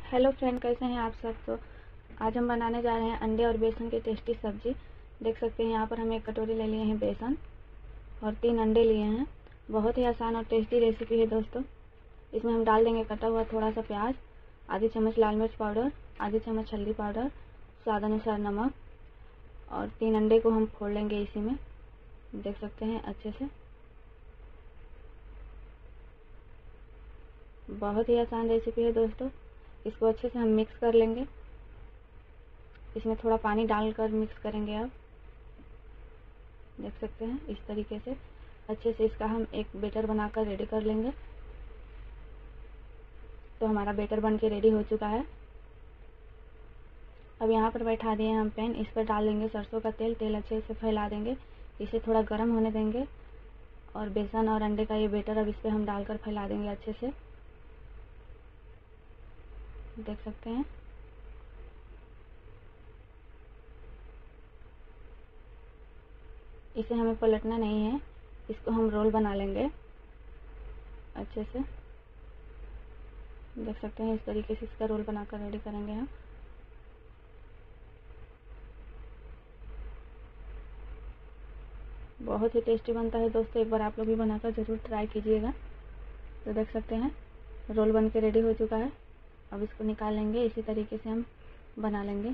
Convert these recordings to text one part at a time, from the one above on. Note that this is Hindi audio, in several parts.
हेलो फ्रेंड, कैसे हैं आप सब। तो आज हम बनाने जा रहे हैं अंडे और बेसन की टेस्टी सब्जी। देख सकते हैं यहाँ पर हम एक कटोरी ले लिए हैं बेसन और 3 अंडे लिए हैं। बहुत ही आसान और टेस्टी रेसिपी है दोस्तों। इसमें हम डाल देंगे कटा हुआ थोड़ा सा प्याज, आधी चम्मच लाल मिर्च पाउडर, आधी चम्मच हल्दी पाउडर, स्वाद अनुसार नमक और 3 अंडे को हम फोड़ लेंगे इसी में। देख सकते हैं अच्छे से। बहुत ही आसान रेसिपी है दोस्तों। इसको अच्छे से हम मिक्स कर लेंगे। इसमें थोड़ा पानी डालकर मिक्स करेंगे। आप देख सकते हैं इस तरीके से अच्छे से इसका हम एक बैटर बनाकर रेडी कर लेंगे। तो हमारा बैटर बन के रेडी हो चुका है। अब यहाँ पर बैठा दिए हम पैन। इस पर डाल देंगे सरसों का तेल। तेल अच्छे से फैला देंगे, इसे थोड़ा गर्म होने देंगे और बेसन और अंडे का ये बैटर अब इस पर हम डालकर फैला देंगे अच्छे से। देख सकते हैं इसे हमें पलटना नहीं है, इसको हम रोल बना लेंगे अच्छे से। देख सकते हैं इस तरीके से इसका रोल बनाकर रेडी करेंगे हम। बहुत ही टेस्टी बनता है दोस्तों, एक बार आप लोग भी बनाकर ज़रूर ट्राई कीजिएगा। तो देख सकते हैं रोल बन के रेडी हो चुका है। अब इसको निकाल लेंगे, इसी तरीके से हम बना लेंगे।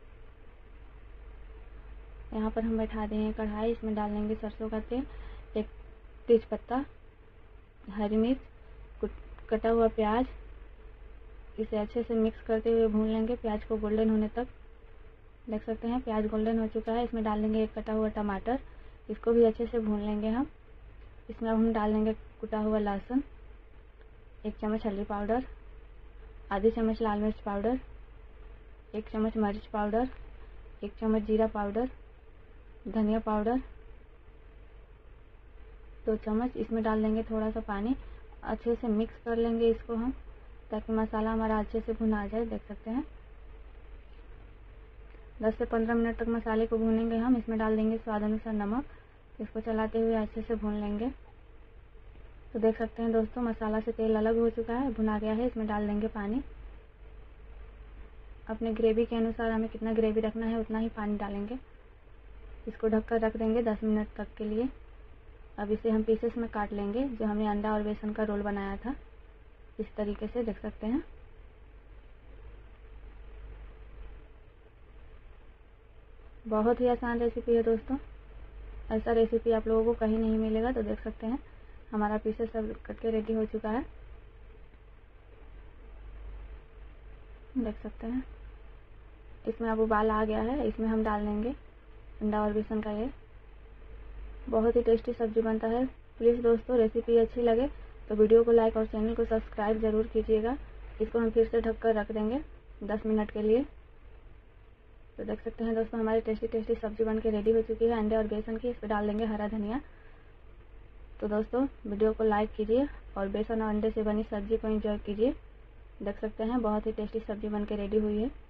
यहाँ पर हम बैठा दिए हैं कढ़ाई। इसमें डाल लेंगे सरसों का तेल, एक तेज पत्ता, हरी मिर्च, कटा हुआ प्याज। इसे अच्छे से मिक्स करते हुए भून लेंगे प्याज को गोल्डन होने तक। देख सकते हैं प्याज गोल्डन हो चुका है। इसमें डाल देंगे एक कटा हुआ टमाटर, इसको भी अच्छे से भून लेंगे हम। इसमें अब हम डाल देंगे कुटा हुआ लहसुन, 1 चम्मच हल्दी पाउडर, आधी चम्मच लाल मिर्च पाउडर, 1 चम्मच मिर्च पाउडर, 1 चम्मच जीरा पाउडर, धनिया पाउडर 2 चम्मच। इसमें डाल देंगे थोड़ा सा पानी। अच्छे से मिक्स कर लेंगे इसको हम, ताकि मसाला हमारा अच्छे से भुना जाए। देख सकते हैं 10 से 15 मिनट तक मसाले को भूनेंगे हम। इसमें डाल देंगे स्वाद अनुसार नमक। इसको चलाते हुए अच्छे से भून लेंगे। तो देख सकते हैं दोस्तों मसाला से तेल अलग हो चुका है, भुना गया है। इसमें डाल देंगे पानी। अपने ग्रेवी के अनुसार हमें कितना ग्रेवी रखना है उतना ही पानी डालेंगे। इसको ढककर रख देंगे 10 मिनट तक के लिए। अब इसे हम पीसेस में काट लेंगे, जो हमने अंडा और बेसन का रोल बनाया था इस तरीके से। देख सकते हैं बहुत ही आसान रेसिपी है दोस्तों। ऐसा रेसिपी आप लोगों को कहीं नहीं मिलेगा। तो देख सकते हैं हमारा पीसेस सब कट के रेडी हो चुका है। देख सकते हैं इसमें अब उबाल आ गया है। इसमें हम डाल देंगे अंडा और बेसन का ये बहुत ही टेस्टी सब्जी बनता है। प्लीज़ दोस्तों रेसिपी अच्छी लगे तो वीडियो को लाइक और चैनल को सब्सक्राइब ज़रूर कीजिएगा। इसको हम फिर से ढककर रख देंगे 10 मिनट के लिए। तो देख सकते हैं दोस्तों हमारी टेस्टी सब्जी बन के रेडी हो चुकी है अंडे और बेसन की। इस पर डाल देंगे हरा धनिया। तो दोस्तों वीडियो को लाइक कीजिए और बेसन और अंडे से बनी सब्जी को एंजॉय कीजिए। देख सकते हैं बहुत ही टेस्टी सब्जी बन के रेडी हुई है।